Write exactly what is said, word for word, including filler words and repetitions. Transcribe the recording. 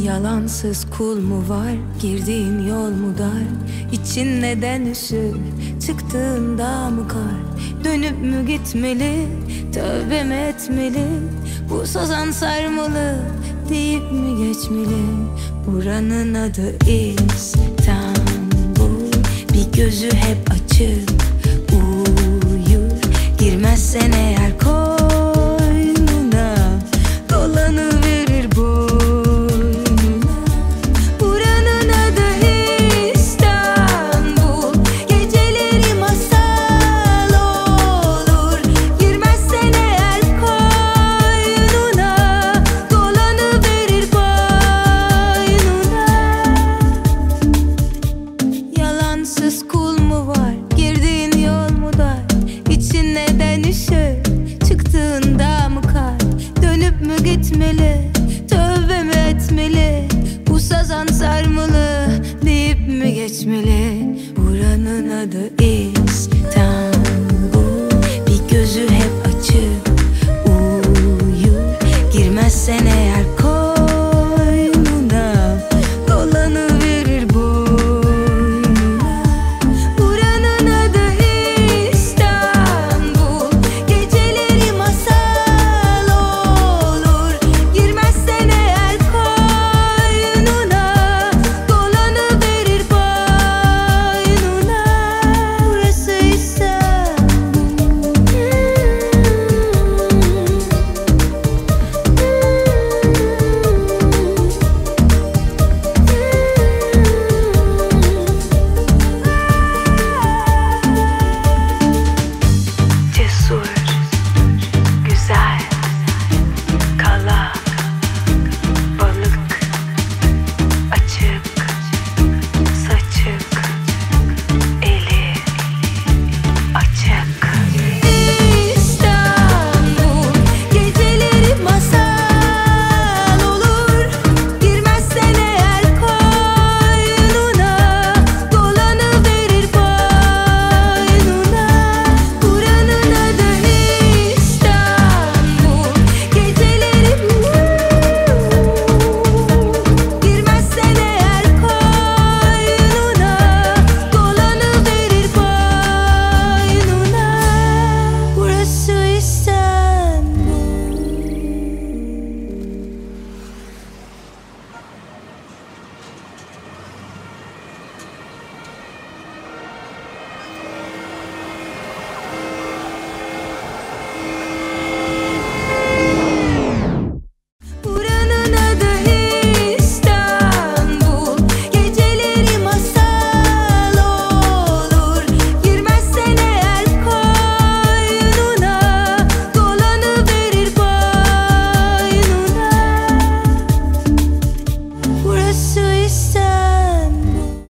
Yalansız kul mu var, girdiğin yol mu dar? İçin neden üşür, çıktığında mı kar? Dönüp mü gitmeli, tövbe mi etmeli? Bu sazan sarmalı, deyip mi geçmeli? Buranın adı İstanbul. Bir gözü hep açık, uyur. Girmezsen eğer koynuna, dolanıverir boynuna. Buranın adı İstanbul. Geceleri masal olur. Girmezsen eğer koynuna, dolanıverir boynuna. Yalansız kul mu var, girdiğin yol mu dar? İçin neden üşür, çıktığında mı kar? Dönüp mü gitmeli, tövbe mi etmeli? Bu sazan sarmalı, deyip mi geçmeli? Buranın adı İstanbul. Bir gözü hep açık, uyur. Girmezsen eğer koy